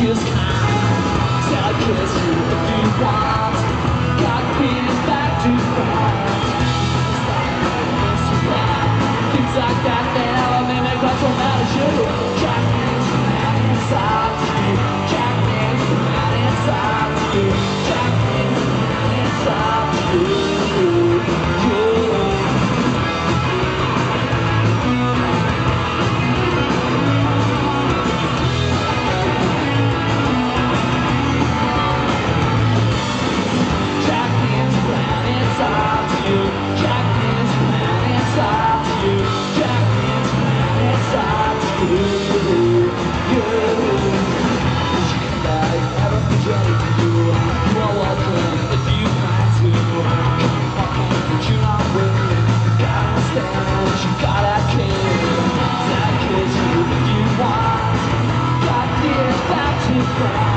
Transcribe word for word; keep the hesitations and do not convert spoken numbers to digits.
is kind. Say I'll kiss you if you want. Got feelings back to front. It's like this and that. Things like that, they never made me quite so mad as you. Jack is mad inside you. Jack is mad inside you. Jack is mad inside you. Yeah.